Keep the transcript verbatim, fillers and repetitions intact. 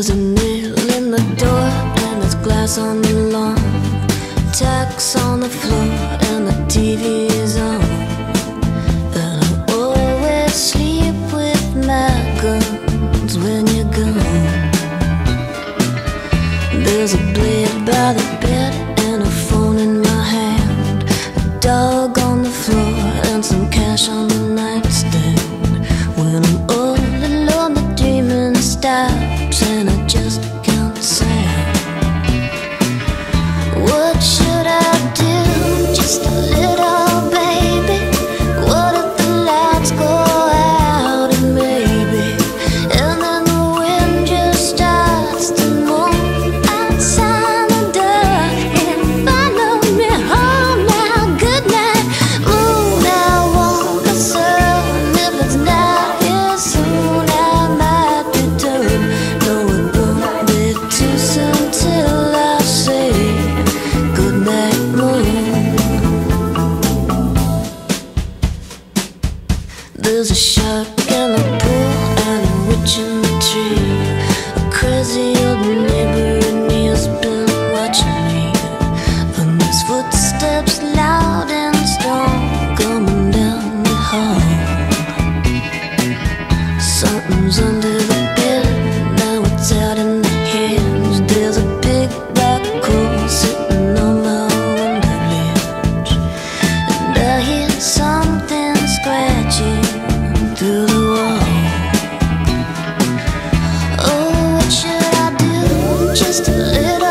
There's a nail in the door and there's glass on the lawn, tacks on the floor and the T V is on. And I always sleep with my guns when you're gone. There's a blade by the bed and a phone in my hand, a dog on the floor and some cash on the nightstand. When I'm all alone the dreaming stops and I just can't sound. What should I do? Just a little baby. What if the lights go out and maybe, and then the wind just starts to move outside the door and follow me home now. Goodnight moon, I want the sun. If it's not here soon, I might return. No, it won't be too soon till I say goodnight moon. There's a shark in the pool and a witch in the tree, a crazy old neighbor and he has been watching me. And there's footsteps loud and strong coming down the hall. Something's under the bed, now it's out in the hands. There's a big black hole sitting on my window ledge, and I hear something scratching through the wall. Oh, what should I do? Just a little